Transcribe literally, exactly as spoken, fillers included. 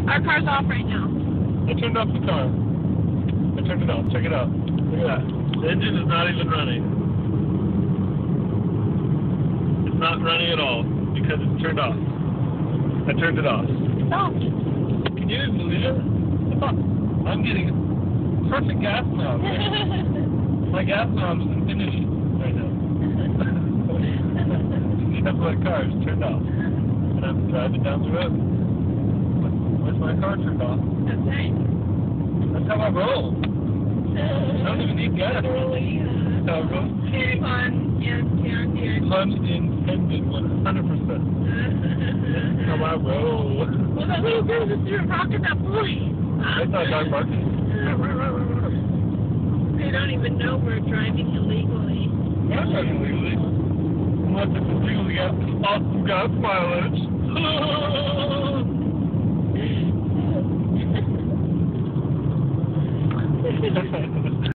Our car's off right now. I turned off the car. I turned it off. Check it out. Look at that. The engine is not even running. It's not running at all because it's turned off. I turned it off. Stop. Can you believe it? I'm getting perfect gas now. My gas knob's finished right now. Because my car is turned off. And I'm driving down the road. Where's my car turned off? That's right. That's how I roll. I don't even need gas. Really, uh, That's how I roll. very fun. Yes, yeah, yeah. Pun intended, one hundred percent. That's how I roll. Well, that little girl just threw a rock at that boy. I thought dog barking. They don't even know we're driving illegally. I'm not driving legally. Unless it's illegal to get awesome gas mileage. Ha ha ha.